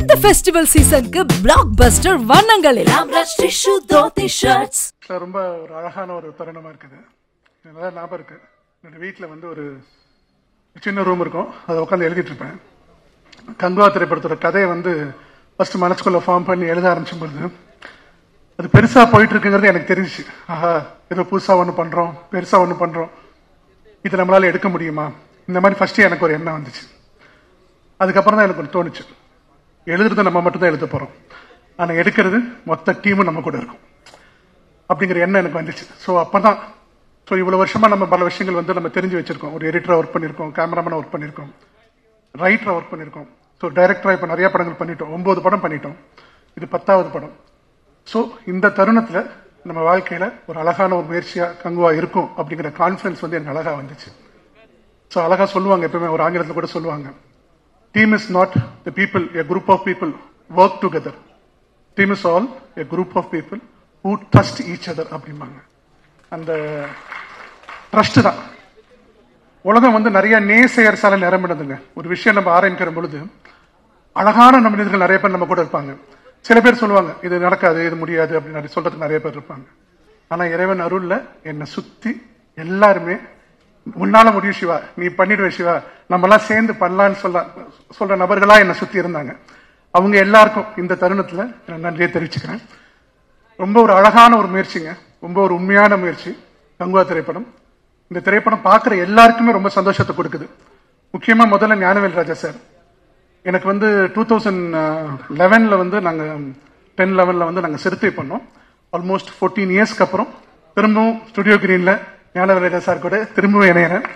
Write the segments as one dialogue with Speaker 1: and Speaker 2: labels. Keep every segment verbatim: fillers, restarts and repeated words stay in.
Speaker 1: இந்த ஃபெஸ்டிவல் சீசனுக்கு பிளாக்பஸ்டர் வண்ணங்கள் எல்லாம் டிஷ்யூ தோத்தி ஷர்ட்ஸ்
Speaker 2: ரொம்ப ஒரு அழகான ஒரு தருணமா இருக்குது. நல்லா ஞாபகம் இருக்கு. என்னோட வீட்டில் வந்து ஒரு சின்ன ரூம் இருக்கும், அதை உட்காந்து எழுதிட்டு இருப்பேன். கங்குவா திரைப்படத்தோட கதையை வந்து ஃபர்ஸ்ட் மனசுக்குள்ள ஃபார்ம் பண்ணி எழுத ஆரம்பிச்சும் பொழுது அது பெருசா போயிட்டு இருக்குங்கிறது எனக்கு தெரிஞ்சிச்சு. ஆஹா, ஏதோ புதுசா ஒன்று பண்றோம், பெருசா ஒன்று பண்றோம், இது நம்மளால எடுக்க முடியுமா, இந்த மாதிரி ஃபர்ஸ்ட் எனக்கு ஒரு எண்ணம் வந்துச்சு. அதுக்கப்புறம் தான் எனக்கு ஒன்று தோணுச்சு, எழுதுறது நம்ம மட்டும் தான் எழுத போறோம், ஆனா எடுக்கிறது மொத்த டீமும் நம்ம கூட இருக்கும் அப்படிங்கிற எண்ணம் எனக்கு வந்துச்சு. ஸோ அப்பதான் ஸோ இவ்வளவு வருஷமா நம்ம பல விஷயங்கள் வந்து நம்ம தெரிஞ்சு வச்சிருக்கோம். ஒரு எடிட்டரா ஒர்க் பண்ணிருக்கோம், கேமராமேனா ஒர்க் பண்ணிருக்கோம், ரைட்டரா ஒர்க் பண்ணிருக்கோம், ஸோ டைரக்டரா இப்ப நிறைய படங்கள் பண்ணிட்டோம், ஒன்பது படம் பண்ணிட்டோம், இது பத்தாவது படம். ஸோ இந்த தருணத்துல நம்ம வாழ்க்கையில ஒரு அழகான ஒரு முயற்சியா கங்குவா இருக்கும் அப்படிங்கிற கான்பிடன்ஸ் வந்து எனக்கு அழகா வந்துச்சு. ஸோ அழகா சொல்லுவாங்க, எப்பவுமே ஒரு ஆங்கிலத்தில் கூட சொல்லுவாங்க, team is not the people, a group of people work together. Team is all a group of people who trust each other அப்படிம்பாங்க. அந்த ட்ரஸ்ட் தான் உலகம் வந்து நிறைய நேசையர்ஸால நிரம்பினதுங்க. ஒரு விஷயம் நம்ம ஆரம்பிக்கிற பொழுது அழகான நம்ம மனிதர்கள் நிறைய பேர் நம்ம கூட இருப்பாங்க. சில பேர் சொல்லுவாங்க இது நடக்காது, இது முடியாது அப்படின்னு சொல்றதுக்கு நிறைய பேர் இருப்பாங்க. ஆனா இறைவன் அருள்ல என்னை சுத்தி எல்லாருமே உன்னால முடியும் சிவா, நீ பண்ணிடுவ சிவா, நம்ம எல்லாம் சேர்ந்து பண்ணலான்னு சொல்ல சொல்ற நபர்களா என்னை சுத்தி இருந்தாங்க. அவங்க எல்லாருக்கும் இந்த தருணத்துல நன்றியை தெரிவிச்சுக்கிறேன். ரொம்ப ஒரு அழகான ஒரு முயற்சிங்க, ரொம்ப ஒரு உண்மையான முயற்சி கங்குவா திரைப்படம். இந்த திரைப்படம் பார்க்குற எல்லாருக்குமே ரொம்ப சந்தோஷத்தை கொடுக்குது. முக்கியமா முதல்ல ஞானவேல் ராஜா சார், எனக்கு வந்து டூ தௌசண்ட் லெவன்ல வந்து நாங்க டென் லெவன்ல வந்து நாங்க சிறுத்தை பண்ணோம். ஆல்மோஸ்ட் ஃபோர்டீன் இயர்ஸ்க்கு அப்புறம் திரும்பவும் ஸ்டுடியோ கிரீன்ல ஞானவேல் ராஜா சார் கூட திரும்பவும் இணையறேன்.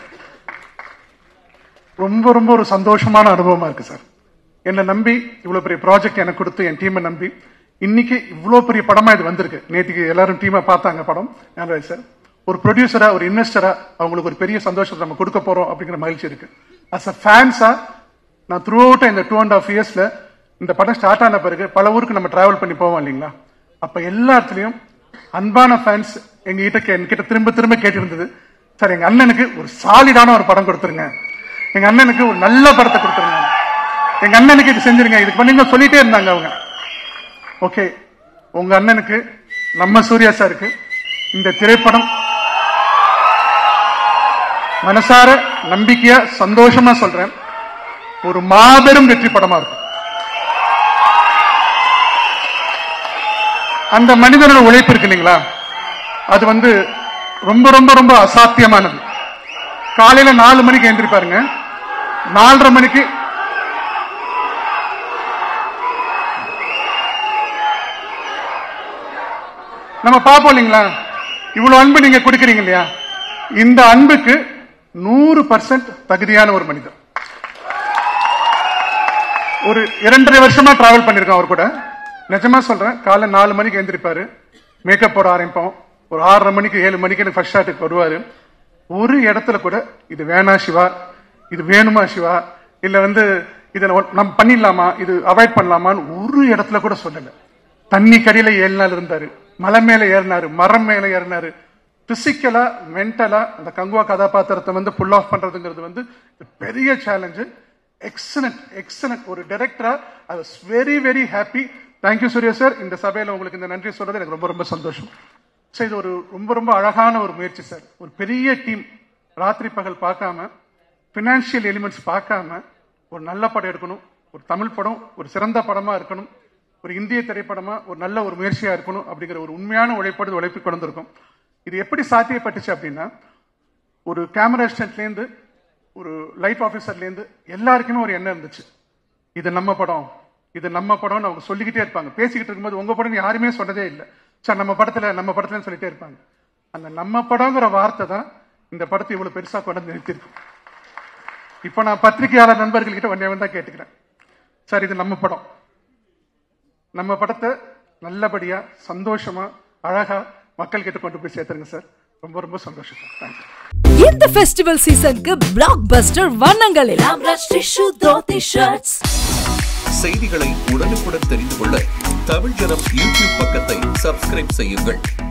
Speaker 2: ரொம்ப ரொம்ப ஒரு சந்தோஷமான அனுபவமா இருக்கு சார். என்னை நம்பி இவ்வளவு பெரிய ப்ராஜெக்ட் எனக்கு கொடுத்து என் டீமை நம்பி இன்னைக்கு இவ்வளவு பெரிய படமா இது வந்திருக்கு. நேற்றுக்கு எல்லாரும் டீமை பார்த்தாங்க படம். ஞானவேல் சார் ஒரு ப்ரொடியூசரா, ஒரு இன்வெஸ்டரா அவங்களுக்கு ஒரு பெரிய சந்தோஷத்தை நம்ம கொடுக்க போறோம் அப்படிங்கிற மகிழ்ச்சி இருக்கு. அஸ் அ ஃபேன்ஸா நான் த்ரூ அவுட் இந்த டூ அண்ட் ஹாஃப் இயர்ஸ்ல இந்த படம் ஸ்டார்ட் ஆன பிறகு பல ஊருக்கு நம்ம டிராவல் பண்ணி போவோம் இல்லைங்களா, அப்ப எல்லா இடத்துலயும் அன்பான ஃபேன்ஸ் எங்க கிட்ட என்கிட்ட திரும்ப திரும்ப கேட்டு இருந்தது, சார் எங்க அண்ணனுக்கு ஒரு சாலிடான ஒரு படம் கொடுத்துருங்க, எங்க அண்ணனுக்கு ஒரு நல்ல படத்தை கொடுத்துருங்க, எங்க அண்ணனுக்கு இது செஞ்சிருங்க, இதுக்கு பண்ணி சொல்லிட்டே இருந்தாங்க அவங்க. ஓகே, உங்க அண்ணனுக்கு நம்ம சூர்யா சாருக்கு இந்த திரைப்படம் மனசார நம்பிக்கையா சந்தோஷமா சொல்றேன், ஒரு மாபெரும் வெற்றி படமா இருக்கும். அந்த மனிதனோட உழைப்பு இருக்கு இல்லைங்களா, அது வந்து ரொம்ப ரொம்ப ரொம்ப அசாத்தியமானது. காலையில நாலு மணிக்கு எந்திரிப்பாருங்க, நாலரை மணிக்கு நம்ம பார்ப்போம் இல்லைங்களா, இவ்வளவு அன்பு நீங்க கொடுக்கறீங்க இல்லையா, இந்த அன்புக்கு நூறு பர்சன்ட் தகுதியான ஒரு மனிதர். ஒரு இரண்டரை வருஷமா டிராவல் பண்ணிருக்கோம் அவர் கூட. நிஜமா சொல்றேன், காலை நாலு மணிக்கு எந்திரிப்பாரு, மேக்கப் போட ஆரம்பிப்போம், ஒரு ஆறரை மணிக்கு ஏழு மணிக்கு எனக்கு ஃபர்ஸ்ட் ஷாட்டுக்கு வருவாரு. ஒரு இடத்துல கூட இது வேணா சிவா, இது வேணுமா சிவா, இல்ல வந்து இதை நம்ம பண்ணிடலாமா, இது அவாய்ட் பண்ணலாமான்னு ஒரு இடத்துல கூட சொல்லல. தண்ணி கடியில ஏழு நாள் இருந்தாரு, மலை மேல ஏறினாரு, மரம் மேல ஏறினாரு. பிசிக்கலா மென்டலா அந்த கங்குவா கதாபாத்திரத்தை வந்து புல் ஆஃப் பண்றதுங்கிறது வந்து பெரிய சேலஞ்சு. எக்ஸலன்ட் எக்ஸலன்ட் ஒரு டைரக்டரா I was very very happy. Thank you Suriya sir, இந்த சபையில உங்களுக்கு இந்த நன்றி சொல்றது எனக்கு ரொம்ப ரொம்ப சந்தோஷம். சார் இது ஒரு ரொம்ப ரொம்ப அழகான ஒரு முயற்சி சார். ஒரு பெரிய டீம் ராத்திரி பகல் பார்க்காம, பினான்சியல் எலிமெண்ட்ஸ் பார்க்காம ஒரு நல்ல படம் எடுக்கணும், ஒரு தமிழ் படம் ஒரு சிறந்த படமா இருக்கணும், ஒரு இந்திய திரைப்படமா ஒரு நல்ல ஒரு முயற்சியா இருக்கணும் அப்படிங்கிற ஒரு உண்மையான உழைப்போடு உழைப்பு கொண்டு வந்திருக்கும். இது எப்படி சாத்தியப்பட்டுச்சு அப்படின்னா, ஒரு கேமரா அசிஸ்டன்ட்ல இருந்து ஒரு லைட் ஆபீசர்ல இருந்து எல்லாருக்குமே ஒரு எண்ணம் இருந்துச்சு, இது நம்ம படம், இது நம்ம படம் அவங்க சொல்லிக்கிட்டே இருப்பாங்க. பேசிக்கிட்டு இருக்கும்போது உங்க படம் யாருமே சொன்னதே இல்லை சார், நம்ம படத்துல நம்ம படத்துல சொல்லிட்டே இருப்பாங்க. அந்த நம்ம படங்கிற வார்த்தை தான் இந்த படத்தை இவ்வளவு பெருசா கொண்டு நிறுத்திருக்கும். இப்ப நான் பத்திரிகையாளர் நண்பர்கள் கிட்ட ஒன்னே தான் கேட்டுக்கிறேன், சார் இது நம்ம படம், நம்ம படத்தை நல்லபடியா சந்தோஷமா அழகா மக்கள் கிட்ட கொண்டு போய் சேர்த்துருங்க சார். ரொம்ப ரொம்ப சந்தோஷம் சார். தேங்க்யூ.
Speaker 1: இந்த ஃபெஸ்டிவல் சீசனுக்கு பிளாக்பஸ்டர் வண்ணங்கள் எல்லாம் டிஷ்யூ தோத்தி ஷர்ட்ஸ்.
Speaker 3: செய்திகளை உடனுக்குடன் தெரிந்து கொள்ள தமிழ் ஜனம் யூடியூப் பக்கத்தை சப்ஸ்கிரைப் செய்யுங்கள்.